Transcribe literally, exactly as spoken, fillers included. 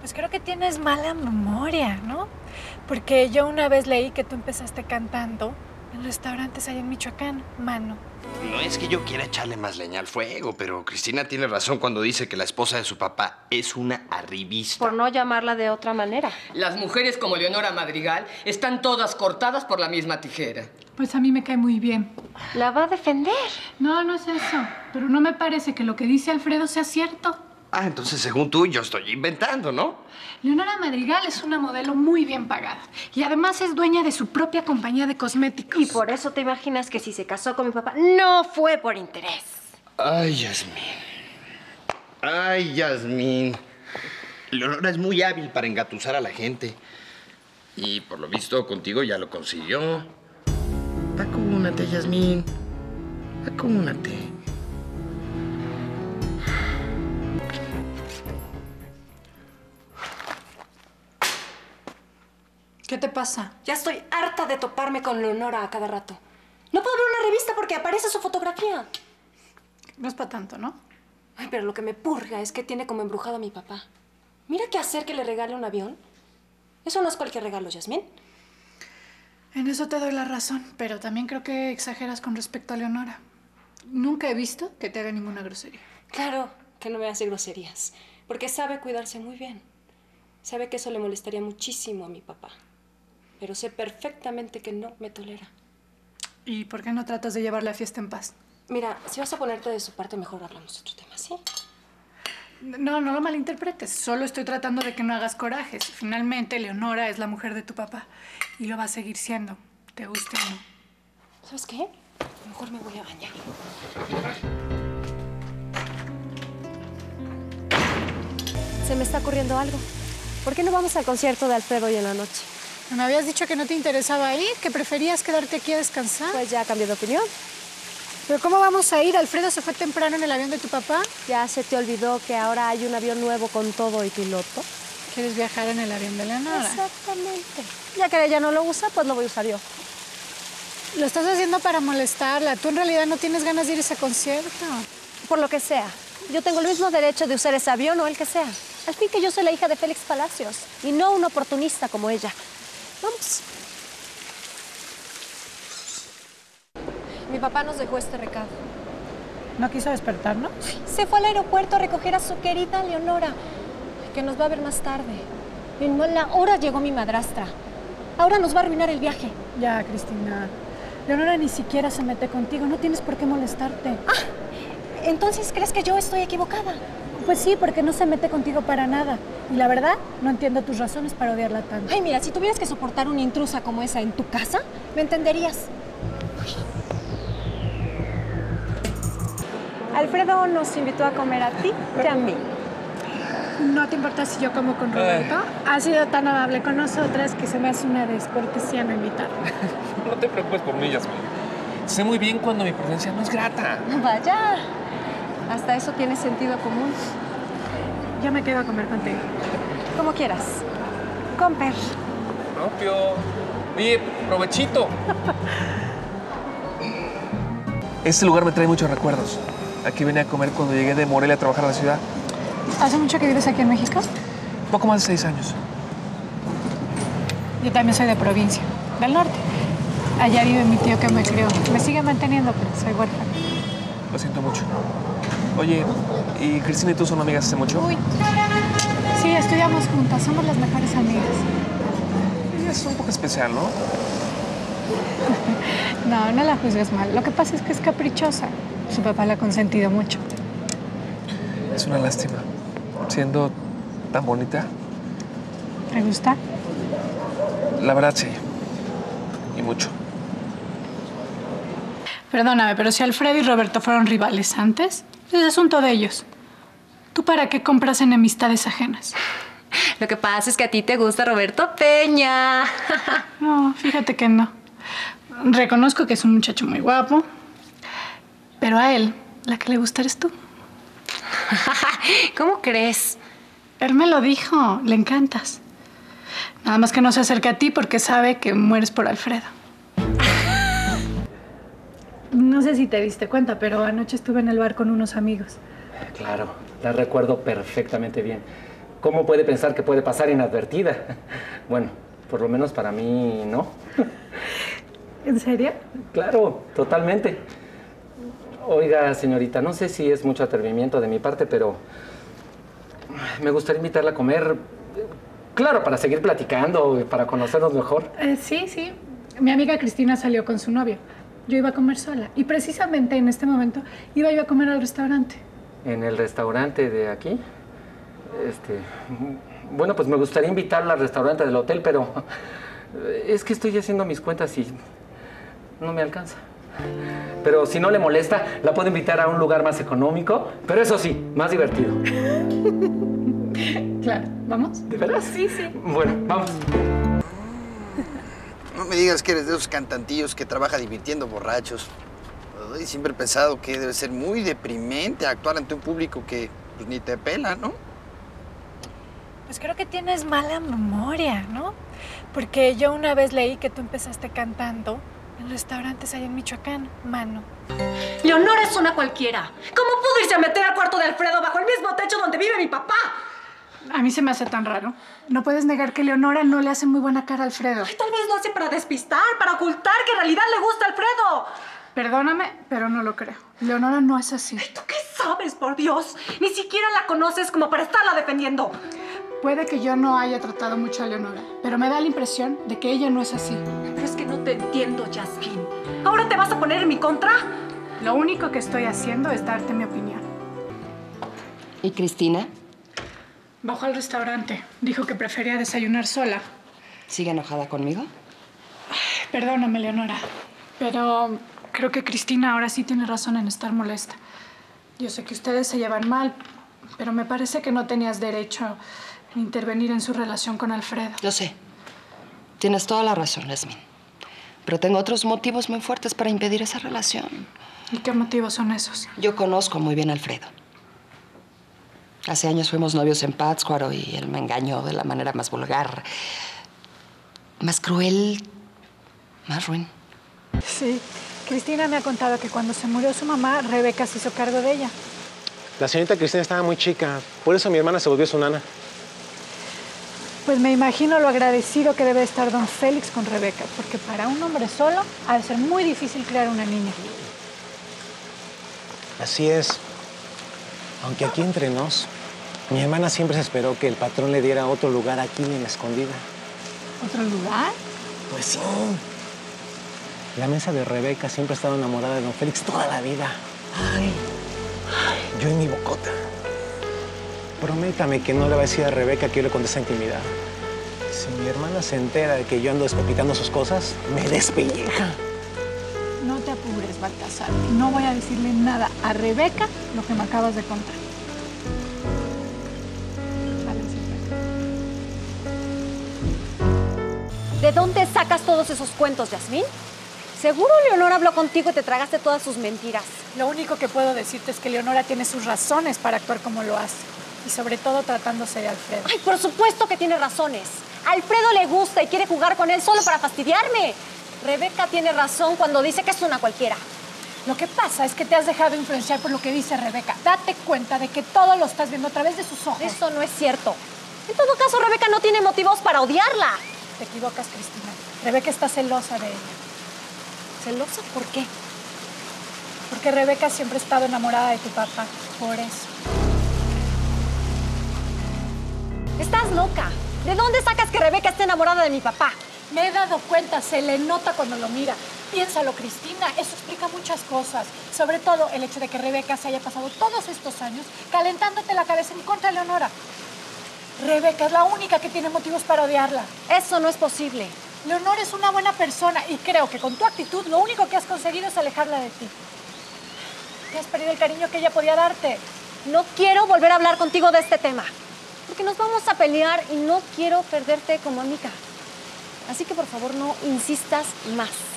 Pues creo que tienes mala memoria, ¿no? Porque yo una vez leí que tú empezaste cantando en restaurantes allá en Michoacán, mano. No es que yo quiera echarle más leña al fuego, pero Cristina tiene razón cuando dice que la esposa de su papá es una arribista. Por no llamarla de otra manera. Las mujeres como Leonora Madrigal están todas cortadas por la misma tijera. Pues a mí me cae muy bien. ¿La va a defender? No, no es eso. Pero no me parece que lo que dice Alfredo sea cierto. Ah, entonces según tú yo estoy inventando, ¿no? Leonora Madrigal es una modelo muy bien pagada. Y además es dueña de su propia compañía de cosméticos. Y por eso te imaginas que si se casó con mi papá, no fue por interés. Ay, Yasmín. Ay, Yasmín. Leonora es muy hábil para engatusar a la gente. Y por lo visto contigo ya lo consiguió. Acúnate, Yasmín. Acúnate. ¿Qué te pasa? Ya estoy harta de toparme con Leonora a cada rato. No puedo ver una revista porque aparece su fotografía. No es para tanto, ¿no? Ay, pero lo que me purga es que tiene como embrujado a mi papá. Mira qué hacer que le regale un avión. Eso no es cualquier regalo, Yasmín. En eso te doy la razón, pero también creo que exageras con respecto a Leonora. Nunca he visto que te haga ninguna grosería. Claro que no me hace groserías, porque sabe cuidarse muy bien. Sabe que eso le molestaría muchísimo a mi papá. Pero sé perfectamente que no me tolera. ¿Y por qué no tratas de llevar la fiesta en paz? Mira, si vas a ponerte de su parte, mejor hablamos otro tema, ¿sí? No, no lo malinterpretes. Solo estoy tratando de que no hagas corajes. Finalmente, Leonora es la mujer de tu papá. Y lo va a seguir siendo, te guste o no. ¿Sabes qué? Mejor me voy a bañar. Se me está ocurriendo algo. ¿Por qué no vamos al concierto de Alfredo hoy en la noche? Me habías dicho que no te interesaba ir, que preferías quedarte aquí a descansar. Pues ya cambié de opinión. ¿Pero cómo vamos a ir? ¿Alfredo se fue temprano en el avión de tu papá? ¿Ya se te olvidó que ahora hay un avión nuevo con todo y piloto? ¿Quieres viajar en el avión de Leonora? Exactamente. Ya que ella no lo usa, pues lo voy a usar yo. Lo estás haciendo para molestarla. Tú en realidad no tienes ganas de ir a ese concierto. Por lo que sea. Yo tengo el mismo derecho de usar ese avión o el que sea. Al fin que yo soy la hija de Félix Palacios y no un oportunista como ella. Vamos. Mi papá nos dejó este recado. ¿No quiso despertarnos? Se fue al aeropuerto a recoger a su querida Leonora, que nos va a ver más tarde. En mala hora llegó mi madrastra. Ahora nos va a arruinar el viaje. Ya, Cristina. Leonora ni siquiera se mete contigo. No tienes por qué molestarte. Ah, ¿entonces crees que yo estoy equivocada? Pues sí, porque no se mete contigo para nada. Y la verdad, no entiendo tus razones para odiarla tanto. Ay, mira, si tuvieras que soportar una intrusa como esa en tu casa, me entenderías. Alfredo nos invitó a comer a ti y a mí. ¿No te importa si yo como con Roberto? Ha sido tan amable con nosotras que se me hace una descortesía no invitarlo. No te preocupes por mí, Yasmín. Sé muy bien cuando mi presencia no es grata. Vaya, hasta eso tiene sentido común. Yo me quedo a comer contigo. Como quieras. Comper. Propio. Oye, provechito. Este lugar me trae muchos recuerdos. Aquí venía a comer cuando llegué de Morelia a trabajar a la ciudad. ¿Hace mucho que vives aquí en México? Poco más de seis años. Yo también soy de provincia, del norte. Allá vive mi tío que me crió. Me sigue manteniendo, pero soy huérfana. Lo siento mucho. Oye, ¿y Cristina y tú son amigas hace mucho? Uy. Sí, estudiamos juntas. Somos las mejores amigas. Ella es un poco especial, ¿no? No, no la juzgues mal. Lo que pasa es que es caprichosa. Su papá la ha consentido mucho. Es una lástima. Siendo tan bonita. ¿Te gusta? La verdad, sí. Y mucho. Perdóname, pero si Alfredo y Roberto fueron rivales antes, es asunto de ellos. ¿Tú para qué compras enemistades ajenas? Lo que pasa es que a ti te gusta Roberto Peña. No, fíjate que no. Reconozco que es un muchacho muy guapo, pero a él, la que le gusta eres tú. ¿Cómo crees? Él me lo dijo, le encantas. Nada más que no se acerca a ti porque sabe que mueres por Alfredo. No sé si te diste cuenta, pero anoche estuve en el bar con unos amigos. Claro, la recuerdo perfectamente bien. ¿cómo puede pensar que puede pasar inadvertida? Bueno, por lo menos para mí, no. ¿En serio? Claro, totalmente. Oiga, señorita, no sé si es mucho atrevimiento de mi parte, pero me gustaría invitarla a comer. Claro, para seguir platicando, para conocernos mejor. Eh, sí, sí. Mi amiga Cristina salió con su novio. Yo iba a comer sola. Y precisamente en este momento iba yo a comer al restaurante. ¿En el restaurante de aquí? Este... Bueno, pues me gustaría invitarla al restaurante del hotel, pero es que estoy haciendo mis cuentas y no me alcanza. Pero si no le molesta, la puedo invitar a un lugar más económico, pero eso sí, más divertido. Claro, ¿vamos? ¿De veras? Sí, sí. Bueno, vamos. No me digas que eres de esos cantantillos que trabaja divirtiendo borrachos. Ay, siempre he pensado que debe ser muy deprimente actuar ante un público que pues, ni te pela, ¿no? Pues creo que tienes mala memoria, ¿no? Porque yo una vez leí que tú empezaste cantando en restaurantes allá en Michoacán, mano. Leonora es una cualquiera. ¿Cómo pudo irse a meter al cuarto de Alfredo bajo el mismo techo donde vive mi papá? A mí se me hace tan raro. No puedes negar que Leonora no le hace muy buena cara a Alfredo. Ay, tal vez lo hace para despistar, para ocultar que en realidad le gusta a Alfredo. Perdóname, pero no lo creo. Leonora no es así. ¿Tú qué sabes, por Dios? Ni siquiera la conoces como para estarla defendiendo. Puede que yo no haya tratado mucho a Leonora, pero me da la impresión de que ella no es así. Pero es que no te entiendo, Yasmín. ¿Ahora te vas a poner en mi contra? Lo único que estoy haciendo es darte mi opinión. ¿Y Cristina? Bajó al restaurante. Dijo que prefería desayunar sola. ¿Sigue enojada conmigo? Perdóname, Leonora, pero creo que Cristina ahora sí tiene razón en estar molesta. Yo sé que ustedes se llevan mal, pero me parece que no tenías derecho a intervenir en su relación con Alfredo. Lo sé. Tienes toda la razón, Yasmín. Pero tengo otros motivos muy fuertes para impedir esa relación. ¿Y qué motivos son esos? Yo conozco muy bien a Alfredo. Hace años fuimos novios en Pátzcuaro y él me engañó de la manera más vulgar, más cruel, más ruin. Sí, Cristina me ha contado que cuando se murió su mamá, Rebeca se hizo cargo de ella. La señorita Cristina estaba muy chica, por eso mi hermana se volvió su nana. Pues me imagino lo agradecido que debe estar don Félix con Rebeca, porque para un hombre solo ha de ser muy difícil criar una niña. Así es. Aunque aquí entre nos, mi hermana siempre se esperó que el patrón le diera otro lugar aquí en la escondida. ¿Otro lugar? Pues sí. La mesa de Rebeca siempre ha estado enamorada de don Félix toda la vida. Ay, ay, yo en mi bocota. Prométame que no le va a decir a Rebeca que yo le conté esa intimidad. Si mi hermana se entera de que yo ando despepitando sus cosas, me despelleja. No te apures, Baltasar. No voy a decirle nada a Rebeca lo que me acabas de contar. Vale, sí. ¿De dónde sacas todos esos cuentos, Yasmín? Seguro Leonora habló contigo y te tragaste todas sus mentiras. Lo único que puedo decirte es que Leonora tiene sus razones para actuar como lo hace. Y sobre todo tratándose de Alfredo. Ay, por supuesto que tiene razones. A Alfredo le gusta y quiere jugar con él solo para fastidiarme. Rebeca tiene razón cuando dice que es una cualquiera. Lo que pasa es que te has dejado influenciar por lo que dice Rebeca. Date cuenta de que todo lo estás viendo a través de sus ojos. Eso no es cierto. En todo caso, Rebeca no tiene motivos para odiarla. Te equivocas, Cristina. Rebeca está celosa de ella. ¿Celosa? ¿Por qué? Porque Rebeca siempre ha estado enamorada de tu papá. Por eso. Estás loca. ¿De dónde sacas que Rebeca esté enamorada de mi papá? Me he dado cuenta, se le nota cuando lo mira. Piénsalo, Cristina, eso explica muchas cosas. Sobre todo el hecho de que Rebeca se haya pasado todos estos años calentándote la cabeza en contra de Leonora. Rebeca es la única que tiene motivos para odiarla. Eso no es posible. Leonora es una buena persona y creo que con tu actitud lo único que has conseguido es alejarla de ti. Te has perdido el cariño que ella podía darte. No quiero volver a hablar contigo de este tema. Porque nos vamos a pelear y no quiero perderte como amiga. Así que por favor no insistas más.